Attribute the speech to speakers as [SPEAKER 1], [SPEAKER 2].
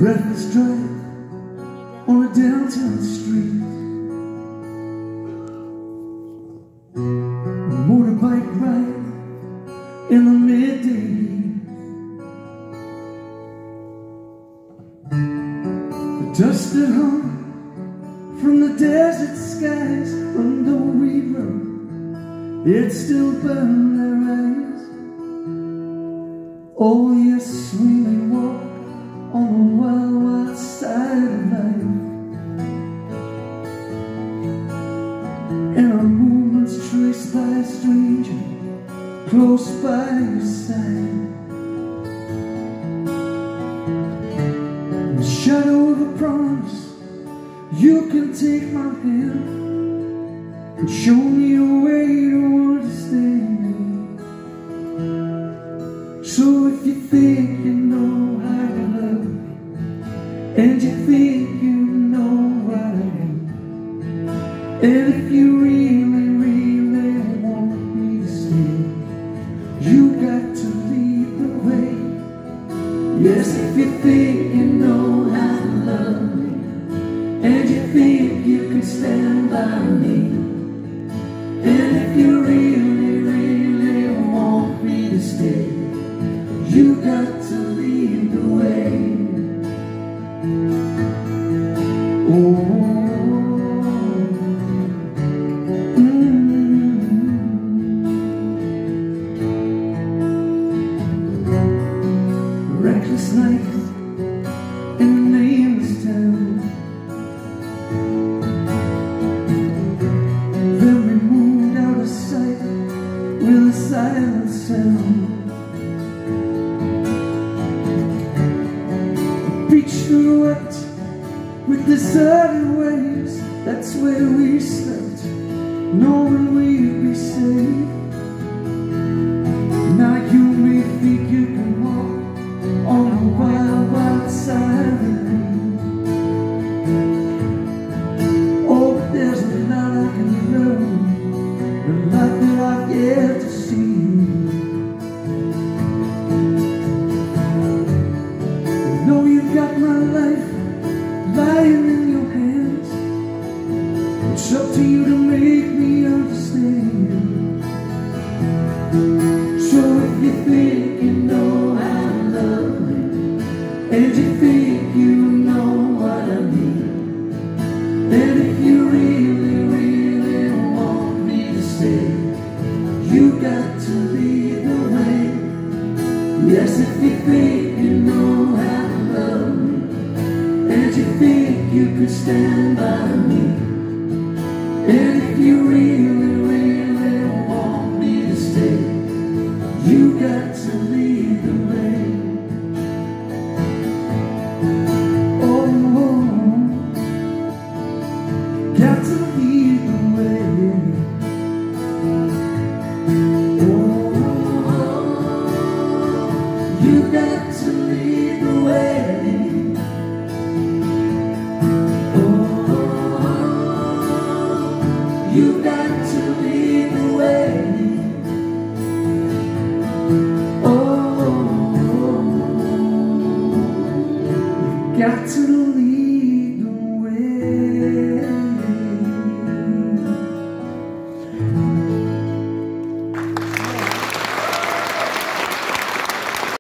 [SPEAKER 1] breathless drive on a downtown street. A motorbike ride in the midday heat. The dust that hung from the desert skies on the weed road, it still burned their eyes. Oh yes, we may walk on the wild, wild side of life, and our movements traced by a stranger close by your side. In the shadow of a promise, you can take my hand and show me a way to understand. So if you think you know how to love me, and you think you know what I am, and if you really, really want me to stay, you got to lead the way. Yes, if you think you know how to love me, and you think you can stand by me, and if you really, really want me to stay, you got to lead the way. Oh, reckless night in a nameless town. Then we moved out of sight with a silent sound. Beach wet with deserted waves, that's where we slept, knowing we'd be safe. Now you may think you can walk on the wild, wild side of the lane. Oh, but there's a lot I can learn, a lot that I've yet to see. You know you've got my life lying in your hands. It's up to you to make me understand. So if you think you know how to love me, and you think you know what I mean, and if you really, really want me to stay, you got to lead the way. Yes, if you think you know how to love me, and you think you could stand by me, and